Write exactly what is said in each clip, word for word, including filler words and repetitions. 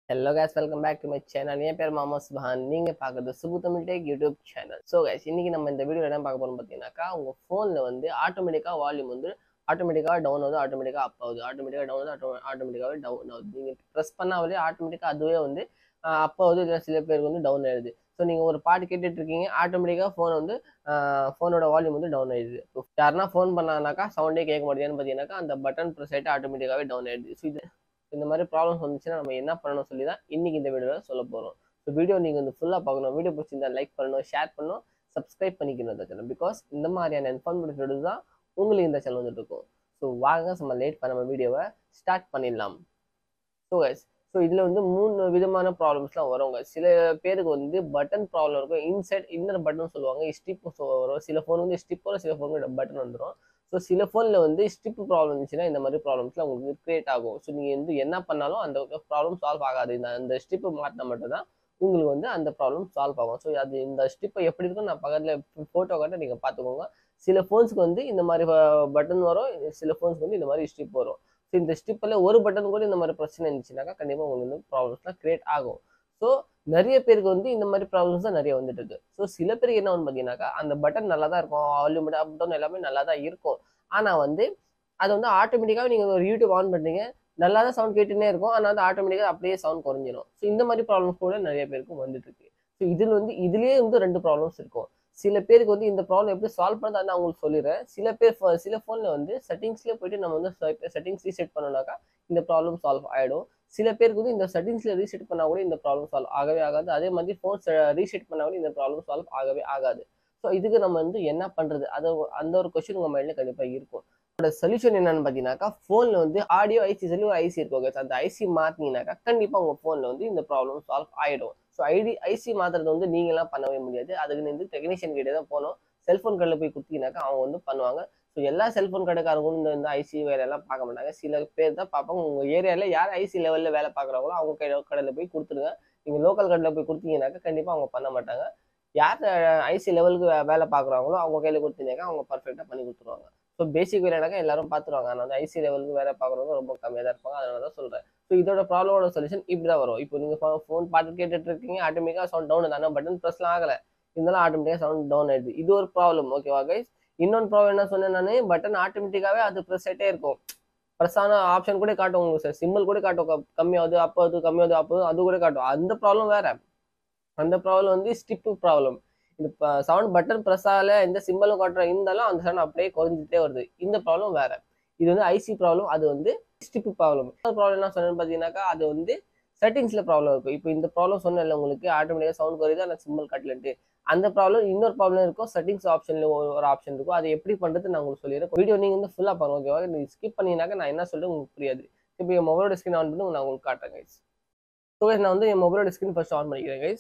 Hello guys, welcome back to my channel. என் பேர் மாமா சுபஹான். நீங்க பார்க்குறது Subu Tamil tech YouTube channel. So guys, இன்னைக்கு நம்ம இந்த வீடியோ என்ன பார்க்க போறோம் பார்த்தீங்கன்னாக்கா, உங்க ஃபோன்ல வந்து ஆட்டோமேட்டிக்கா வால்யூம் வந்து ஆட்டோமேட்டிக்கா டவுன் ஆகுது, ஆட்டோமேட்டிக்கா அப் ஆகுது, ஆட்டோமேட்டிக்கா டவுன் ஆகுது, ஆட்டோமேட்டிக்காவே டவுன் ஆகுது. நீங்க ப்ரெஸ் பண்ணாலே ஆட்டோமேட்டிக்கா அதுவே வந்து அப் ஆகுது, இல்லை சில பேருக்கு வந்து டவுன் ஆயிடுது. ஸோ நீங்க ஒரு பாட்டு கேட்டுட்டு இருக்கீங்க, ஆட்டோமேட்டிக்கா ஃபோன் வந்து ஃபோனோட வால்யூம் வந்து டவுன் ஆயிடுது. யாருன்னா ஃபோன் பண்ணானாக்கா சவுண்டே கேட்க மாட்டேங்குதுன்னு பார்த்தீங்கன்னாக்கா, அந்த பட்டன் ப்ரெஸ் ஆகிட்டு ஆட்டோமேட்டிக்காவே டவுன் ஆயிடுது. ஸோ இது இந்த மாதிரி ப்ராப்ளம்ஸ் வந்துச்சுன்னா நம்ம என்ன பண்ணணும் சொல்லி தான் இன்னைக்கு இந்த வீடியோவில் சொல்ல போகிறோம். ஸோ வீடியோ நீங்கள் வந்து ஃபுல்லாக பார்க்கணும். வீடியோ பிடிச்சிருந்தா லைக் பண்ணணும், ஷேர் பண்ணணும், சப்ஸ்கிரைப் பண்ணிக்கணும் இந்த சேனல். பிகாஸ் இந்த மாதிரியான இன்ஃபார்மேட்டிவ் வீடியோ தான் உங்களுக்கு இந்த சேனல் வந்துட்டு இருக்கும். ஸோ வாங்க நம்ம லேட் பண்ண நம்ம வீடியோவை ஸ்டார்ட் பண்ணிடலாம். ஸோ கைஸ், ஸோ இதில் வந்து மூணு விதமான ப்ராப்ளம்ஸ்லாம் வருங்க. சில பேருக்கு வந்து பட்டன் ப்ராப்ளம் இருக்கும், இன்சைட் இன்னர் பட்டன் சொல்லுவாங்க, ஸ்டிப் வரும். சில ஃபோன் வந்து ஸ்டிப் வரும், சில ஃபோன் பட்டன் வந்துடும். ஸோ சில ஃபோனில் வந்து ஸ்டிப் ப்ராப்ளம் இருந்துச்சுன்னா இந்த மாதிரி ப்ராப்ளம்ஸ்லாம் உங்களுக்கு கிரியேட் ஆகும். ஸோ நீங்கள் வந்து என்ன பண்ணாலும் அந்த ப்ராப்ளம் சால்வ் ஆகாது. இந்த அந்த ஸ்டிப்பு மாட்டினா மட்டும்தான் உங்களுக்கு வந்து அந்த ப்ராப்ளம் சால்வ் ஆகும். ஸோ அது இந்த ஸ்டிப்பை எப்படி இருக்கும் நான் பக்கத்தில் ஃபோட்டோ காட்ட நீங்கள் பார்த்துக்கோங்க. சில ஃபோன்ஸுக்கு வந்து இந்த மாதிரி பட்டன் வரும், சில ஃபோன்ஸுக்கு வந்து இந்த மாதிரி ஸ்டிப் வரும். ஸோ இந்த ஸ்டிப்பில் ஒரு பட்டன் கூட இந்த மாதிரி பிரச்சனை இருந்துச்சுனாக்கா கண்டிப்பாக உங்களுக்கு வந்து ப்ராப்ளம்ஸ்லாம் கிரியேட் ஆகும். ஸோ நிறைய பேருக்கு வந்து இந்த மாதிரி ப்ராப்ளம்ஸ் தான் நிறைய வந்துட்டு இருக்கு. ஸோ சில பேருக்கு என்ன ஒன்று பார்த்தீங்கன்னாக்கா, அந்த பட்டன் நல்லா தான் இருக்கும், வால்யூம் அப் டவுன் எல்லாமே நல்லா தான் இருக்கும். ஆனால் வந்து அது வந்து ஆட்டோமேட்டிக்காக நீங்கள் ஒரு யூடியூப் ஆன் பண்ணுறீங்க, நல்லா தான் சவுண்ட் கேட்டுனே இருக்கும், ஆனால் வந்து ஆட்டோமேட்டிக்காக அப்படியே சவுண்ட் குறைஞ்சிடும். ஸோ இந்த மாதிரி ப்ராப்ளம்ஸ் கூட நிறைய பேருக்கு வந்துட்டு இருக்கு. ஸோ இதில் வந்து இதுலேயே வந்து ரெண்டு ப்ராப்ளம்ஸ் இருக்கும். சில பேருக்கு வந்து இந்த ப்ராப்ளம் எப்படி சால்வ் பண்ணுறது நான் உங்களுக்கு சொல்லிடுறேன். சில பேர் சில ஃபோனில் வந்து செட்டிங்ஸ்லேயே போயிட்டு நம்ம வந்து செட்டிங்ஸ் ரீசெட் பண்ணோம்னாக்கா இந்த ப்ராப்ளம் சால்வ் ஆகிடும். சில பேருக்கு வந்து இந்த செட்டிங்ஸில் ரீசெட் பண்ணால் கூட இந்த ப்ராப்ளம் சால்வ் ஆகவே ஆகாது. அதே மாதிரி ஃபோன் ரீசெட் பண்ணால் கூட இந்த ப்ராப்ளம் சால்வ் ஆகவே ஆகாது. ஸோ இதுக்கு நம்ம வந்து என்ன பண்ணுறது, அது அந்த ஒரு கொஸ்டின் உங்கள் மைண்டில் கண்டிப்பாக இருக்கும். அதோட சொல்யூஷன் என்னன்னு பார்த்தீங்கன்னாக்கா, ஃபோனில் வந்து ஆடியோ ஐசி சொல்லி ஒரு ஐசி இருக்கும். அந்த ஐசி மாற்றினீங்கன்னாக்கா கண்டிப்பாக உங்கள் ஃபோனில் வந்து இந்த ப்ராப்ளம் சால்வ் ஆகிடும். ஸோ ஐடி ஐசி மாற்றுறது வந்து நீங்களாம் பண்ணவே முடியாது. அதுக்கு வந்து டெக்னீஷியன் கிட்டே தான் போகணும். செல்ஃபோன் கடையில் போய் கொடுத்தீங்கன்னாக்கா அவங்க வந்து பண்ணுவாங்க. ஸோ எல்லா செல்ஃபோன் கடைக்காரங்களும் இந்த இந்த ஐசி வேலையெல்லாம் பார்க்க மாட்டாங்க. சில பேர் தான் பார்ப்பாங்க. உங்கள் ஏரியாவில் யார் ஐசி லெவலில் வேலை பார்க்குறாங்களோ அவங்க கடை கடையில் போய் கொடுத்துருங்க. நீங்கள் லோக்கல் கடையில் போய் கொடுத்தீங்கன்னாக்கா கண்டிப்பாக அவங்க பண்ண மாட்டாங்க. யார் ஐசி லெவலுக்கு வேலை பார்க்குறாங்களோ அவங்க கையில் கொடுத்தீங்கன்னாக்கா அவங்க பர்ஃபெக்டாக பண்ணி கொடுத்துருவாங்க. ஸோ பேசிக் வேலைனாக்கா எல்லாரும் பார்த்துருவாங்க. ஆனால் வந்து ஐசி லெவலுக்கு வேலை பார்க்குறவங்க ரொம்ப கம்மியாக தான் இருப்பாங்க. அதனால தான் சொல்கிறேன். ஸோ இதோட ப்ராப்ளமோட சொல்யூஷன் இப்படி தான் வரும். இப்போ நீங்கள் ஃபோன் பாட்டு கேட்டுட்டு இருக்கீங்க, ஆட்டோமேட்டிக்காக சவுண்ட் டவுன் தானே, பட்டன் ப்ரெஸ்லாம் ஆகலை, இருந்தாலும் ஆட்டோமேட்டிக்காக சவுண்ட் டவுன் ஆயிடுது. இது ஒரு ப்ராப்ளம். ஓகேவா கைஸ்? இன்னொன்று ப்ராப்ளம் என்ன சொன்னேன் நான், பட்டன் ஆட்டோமேட்டிக்காவே அது ப்ரெஸ் ஆகிட்டே இருக்கும். ப்ரெஸ் ஆன ஆப்ஷன் கூட காட்டும் உங்களுக்கு சார், சிம்பிள் கூட காட்டும், கம்மியாகுது அப்போ அது கம்மியாகுது அப்போ அது கூட காட்டும். அந்த ப்ராப்ளம் வேற. அந்த ப்ராப்ளம் வந்து ஸ்டிப்பு ப்ராப்ளம். இந்த சவுண்ட் பட்டன் ப்ரெஸ் ஆகல, எந்த சிம்பிளும் காட்டுற இருந்தாலும் அந்த சவுண்ட் அப்படியே குறைஞ்சிட்டே வருது. இந்த ப்ராப்ளம் வேற. இது வந்து ஐசி ப்ராப்ளம், அது வந்து ஸ்டிப்பு ப்ராப்ளம். ப்ராப்ளம் என்ன சொன்னேன்னு பார்த்தீங்கன்னாக்கா, அது வந்து செட்டிங்ஸ்ல ப்ராப்ளம் இருக்கும். இப்போ இந்த ப்ராப்ளம் சொன்னேன்ல உங்களுக்கு, ஆட்டோமேட்டிக்காக சவுண்ட் குறையுது ஆனால் சிம்பிள் காட்டலன்ட்டு. அந்த ப்ராப்ளம் இன்னொரு ப்ராப்ளம் இருக்கும், செட்டிங்ஸ் ஆப்ஷன்ல ஒரு ஆப்ஷன் இருக்கும். அது எப்படி பண்றது நான் உங்களுக்கு சொல்லிடுறேன். வீடியோ நீங்க வந்து ஃபுல்லா பாருங்க. ஓகேவா? நீங்க ஸ்கிப் பண்ணீங்கன்னாக்கா நான் என்ன சொல்றேன் உங்களுக்கு புரியாது. இப்போ என் மொபைலோட ஸ்கிரீன் ஆன் பண்ணி நான் உங்களுக்கு காட்டுறேன் கைஸ். ஸோ கைஸ், நான் வந்து என் மொபைலோட ஸ்கிரீன் ஃபர்ஸ்ட் ஆன் பண்ணிக்கிறேன் கைஸ்.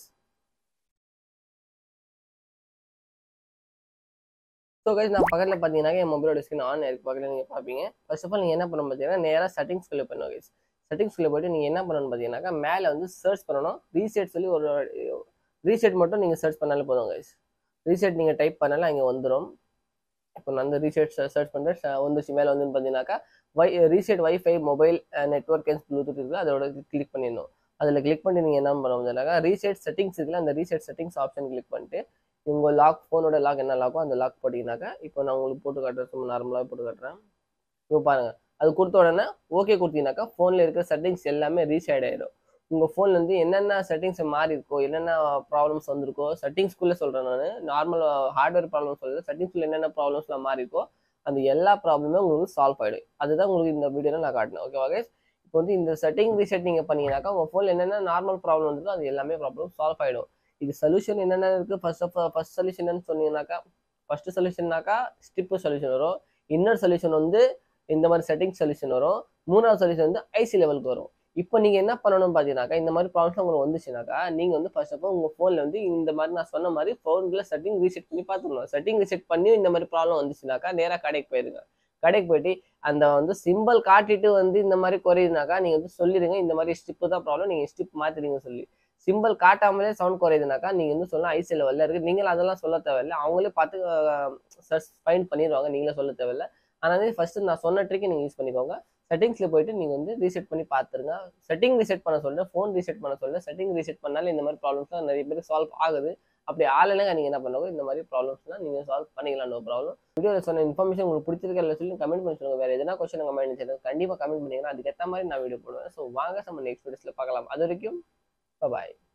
ஸோ கைஸ், நான் பக்கத்தில் பார்த்தீங்கன்னா என் மொபைலோட ஸ்கிரீன் ஆன் ஆயிருக்கு. பக்கத்தில் நீங்கள் பார்ப்பீங்க. ஃபர்ஸ்ட் ஆஃப் ஆல் நீங்கள் என்ன பண்ணணும் பார்த்தீங்கன்னா, நேராக செட்டிங்ஸ்குள்ளே பண்ணணும் கைஸ். செட்டிங்ஸ்குள்ளே போய்ட்டு நீங்கள் என்ன பண்ணணும்னு பார்த்தீங்கன்னாக்கா, மேலே வந்து சர்ச் பண்ணணும். ரீசெட் சொல்லி ஒரு ரீசெட் மட்டும் நீங்கள் சர்ச் பண்ணாலே போதும் கைஸ். ரீசெட் நீங்கள் டைப் பண்ணாலும் அங்கே வந்துடும். இப்போ நான் அந்த ரீசெட் சர்ச் பண்ணுறேன், வந்துச்சு. மேலே வந்து பார்த்தீங்கன்னாக்கா வை reset wifi mobile network and Bluetooth இருக்குது, அதோட கிளிக் பண்ணிடணும். அதில் கிளிக் பண்ணி நீங்கள் என்ன பண்ண முடியாதுனாக்கா, ரீசெட் செட்டிங்ஸ் இருக்குல்ல, அந்த ரீசெட் செட்டிங்ஸ் ஆப்ஷன் கிளிக் பண்ணிட்டு உங்கள் லாக், ஃபோனோட லாக் என்ன லாக்கோ அந்த லாக் போட்டிங்கனாக்கா, இப்போ நான் உங்களுக்கு போட்டு காட்டுறேன், சும்மா நார்மலாக போட்டு காட்டுறேன். இப்போ பாருங்கள், அது கொடுத்த உடனே ஓகே கொடுத்தீங்கன்னாக்கா ஃபோனில் இருக்கிற செட்டிங்ஸ் எல்லாமே ரீசெட் ஆகிடும். உங்கள் ஃபோனில் வந்து என்னென்ன செட்டிங்ஸ் மாறி இருக்கோ, என்னென்ன ப்ராப்ளம்ஸ் வந்திருக்கோ, செட்டிங்ஸ்குள்ளே சொல்கிறேன் நான், நார்மல் ஹார்ட்வேர் ப்ராப்ளம் சொல்லல, செட்டிங்ஸ்குள்ளே என்னென்ன ப்ராப்ளம்ஸ்லாம் மாறி இருக்கோ அந்த எல்லா ப்ராப்ளமே உங்களுக்கு சால்வ் ஆகிடும். அதுதான் உங்களுக்கு இந்த வீடியோவில் நான் காட்டினேன். ஓகேவா கைஸ்? இப்போ வந்து இந்த செட்டிங் ரீசெட் நீங்கள் பண்ணீங்கன்னாக்கா உங்கள் ஃபோனில் என்னென்ன நார்மல் ப்ராப்ளம் வந்துருக்கோ அது எல்லாமே ப்ராப்ளம் சால்வ் ஆகிடும். இது சொல்யூஷன் என்னென்ன இருக்குது. ஃபர்ஸ்ட் ஆஃப் ஃபர்ஸ்ட் சொல்யூஷன் என்னன்னு சொன்னீங்கன்னாக்கா, ஃபர்ஸ்ட் சொல்யூஷன்னாக்கா ஸ்டிப்பு சொல்யூஷன் வரும். இன்னர் சொல்யூஷன் வந்து இந்த மாதிரி செட்டிங் சொல்யூஷன் வரும். மூணாவது சொல்யூஷன் வந்து ஐசி லெவலுக்கு வரும். இப்போ நீங்கள் என்ன பண்ணணும்னு பார்த்தீங்கன்னாக்கா, இந்த மாதிரி ப்ராப்ளம்ஸ் உங்களுக்கு வந்துச்சுனாக்கா நீங்கள் வந்து ஃபர்ஸ்ட் ஆஃப் ஆல் உங்கள் ஃபோனில் வந்து இந்த மாதிரி நான் சொன்ன மாதிரி ஃபோனில் செட்டிங் ரீசெட் பண்ணி பார்த்துக்கணும். செட்டிங் ரீசெட் பண்ணி இந்த மாதிரி ப்ராப்ளம் வந்துச்சுனாக்கா நேராக கடைக்கு போயிருங்க. கடைக்கு போயிட்டு அந்த வந்து சிம்பிள் காட்டிட்டு வந்து இந்த மாதிரி குறையுதுனாக்கா நீங்கள் வந்து சொல்லிடுங்க, இந்த மாதிரி ஸ்டிப்பு தான் ப்ராப்ளம், நீங்கள் ஸ்டிப் மாற்றிடுங்க சொல்லி. சிம்பிள் காட்டாமலே சவுண்ட் குறையுதுனாக்கா நீங்கள் வந்து சொல்லலாம் ஐசி லெவலில் இருக்குது. நீங்களும் அதெல்லாம் சொல்ல தேவையில்லை, அவங்களே பார்த்து சர்ச் ஃபைண்ட் பண்ணிடுவாங்க, நீங்களே சொல்ல தேவையில்லை. அதனால ஃபர்ஸ்ட் நான் சொன்ன ட்ரிக்கை நீங்கள் யூஸ் பண்ணிக்கோங்க. செட்டிங்ஸில் போயிட்டு நீங்கள் வந்து ரீசெட் பண்ணி பார்த்துருங்க. செட்டிங் ரீசெட் பண்ண சொல்ல ஃபோன் ரீசெட் பண்ண சொல்ல செட்டிங் ரீசெட் பண்ணாலே இந்த மாதிரி ப்ராப்ளம்ஸ்லாம் நிறைய பேர் சால்வ் ஆகுது. அப்படி ஆகலைன்னா நீங்கள் என்ன பண்ணுங்க, இந்த மாதிரி ப்ராப்ளம்ஸ்லாம் நீங்கள் சால்வ் பண்ணிக்கலாம், நோ ப்ராப்ளம். வீடியோவில் சொன்ன இன்ஃபர்மேஷன் உங்களுக்கு பிடிச்சிருக்கா இல்லை சொல்லி கமெண்ட் பண்ணி சொல்லுங்கள். வேறு எதனா கொஸ்டின் கமெண்ட் செய்யுங்க, கண்டிப்பாக கமெண்ட் பண்ணிங்கன்னா அதுக்கேற்ற மாதிரி நான் வீடியோ போடுவேன். ஸோ வாங்க நம்ம நெக்ஸ்ட் வீடியோஸில் பார்க்கலாம். அது வரைக்கும் பாய்.